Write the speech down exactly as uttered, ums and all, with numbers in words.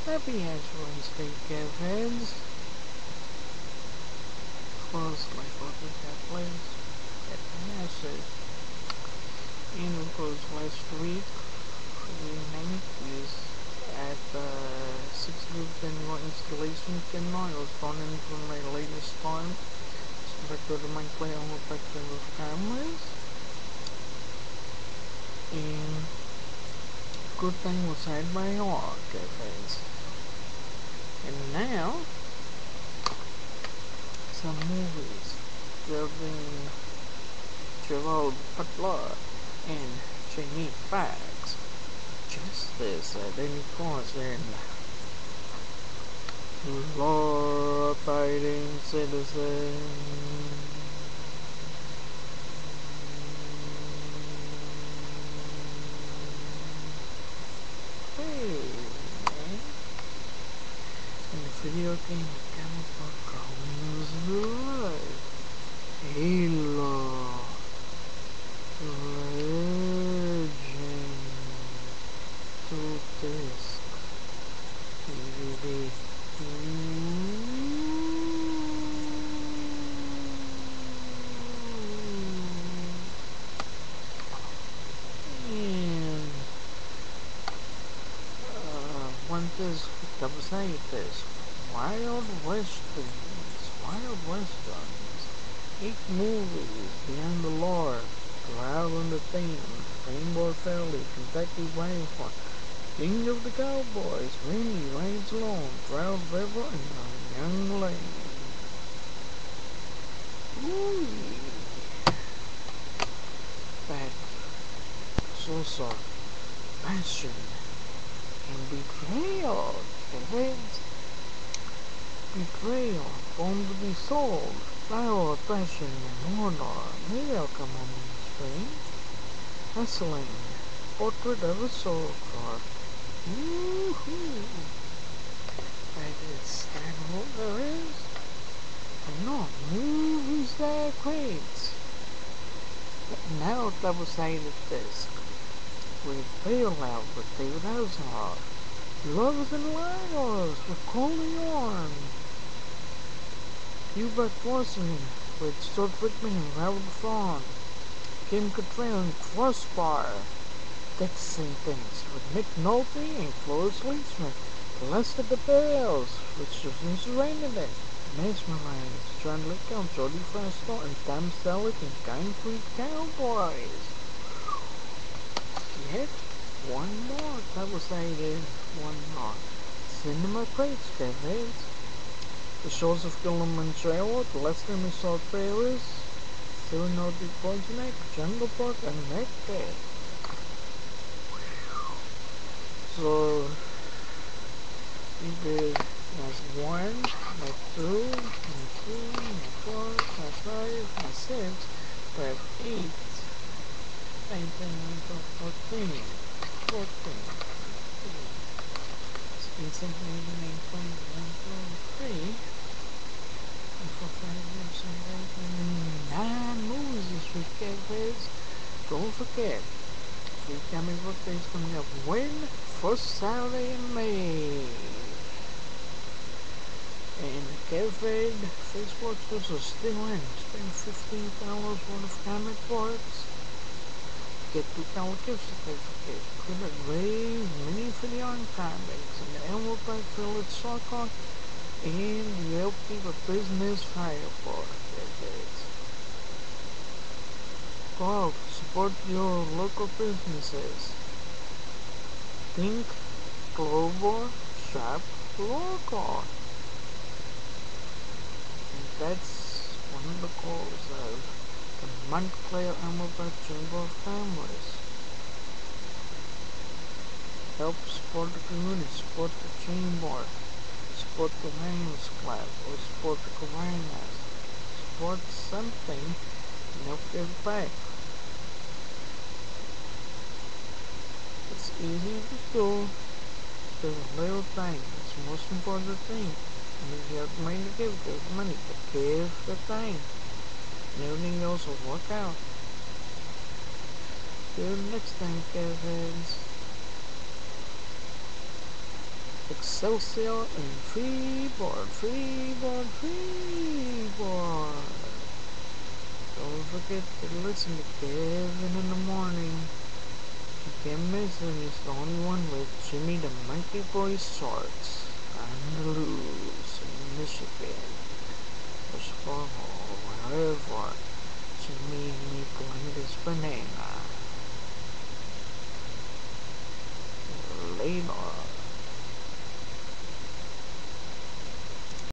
Happy Ash Wednesday, Kevins. First, like what we got plays, get massive. And of course, last week, we named is at the sixty-fifth annual installation Kenai. I was born in for my latest time. So back to the my play on the back to the cameras. And good thing was had by all, Kevins. And now, some movies. Delving Gerald Butler and Jamie Foxx. Justice at any cost and law-abiding citizen. Hey, man. In the video game comic book comes alive. Halo. Legend. Two disc. D V D. And uh, one disc, double sided disc. Wild Westerns. Wild Westerns. Eight movies. Beyond the Lord. Trial on the Theme. Rainbow Valley. Kentucky Wildfire. King of the Cowboys, Randy Rides Alone, Proud River, and Young Lane. Ooh. That so-so, passion, and betrayal. Events, betrayal, born to be sold, flower of passion, and honor. Maybe I'll come on the screen. Wrestling, portrait of a soldier. Woohoo! That is that all there is? And not movies that are great. Now double-sided disc with Bailout with David Hasselhoff, Lovers and Liars with Coley Orn, Hubert Wasserman with Stuart Whitman and Robert Vaughn, Kim Cattrall and Crossfire, Texas Things with Nick Nolte and Cloris Leachman, Lester the Bells with Susan Sarandon, Mesmerized, John Lithgow, Jodie Foster, and Tom Selleck and Concrete Cowboys. Yet, one more double-sided, one more. Cinema Crates, Kevin. The Shores of Kilimanjaro, The Lester and South Paris, Seven Nordic Project, Jungle Park, and Nectar. So, we did that's one, that's two, that's three, that's four, that's five, that's six, that's eight, nineteen, fourteen, fourteen, sixteen, seventeen, eighteen, twenty, twenty-one, twenty-three, four, five, six, seven, eight, nine movies this week, guys. Don't forget, free comic book day is coming up when? First Saturday in May. And Kevin, Facebook stores are still in. Spend fifteen dollars worth of comic books. Get two dollar gift certificate. Could it raise mini video and comics and the Elmo Black Village Soccer. And you help keep a business fire for it. Go out, support your local businesses. Think global, shop local. And that's one of the goals of the Montclair Amberback Chamber of Commerce. Help support the community, support the chamber, support the Lions Club, or support the Coronas. Support something and help give back. It's easy to do. There's a little thing. It's the most important thing. And if you have money to give, give money. But give the thing. And everything else will work out. See you next time, Kevins. It's Excelsior and Freeboard, Freeboard, Freeboard. Don't forget to listen to Kevin in the morning. You can't miss him. He's the only one with Jimmy the Monkey Boy Shorts and the Loose in Michigan. Push for wherever Jimmy may plant his banana.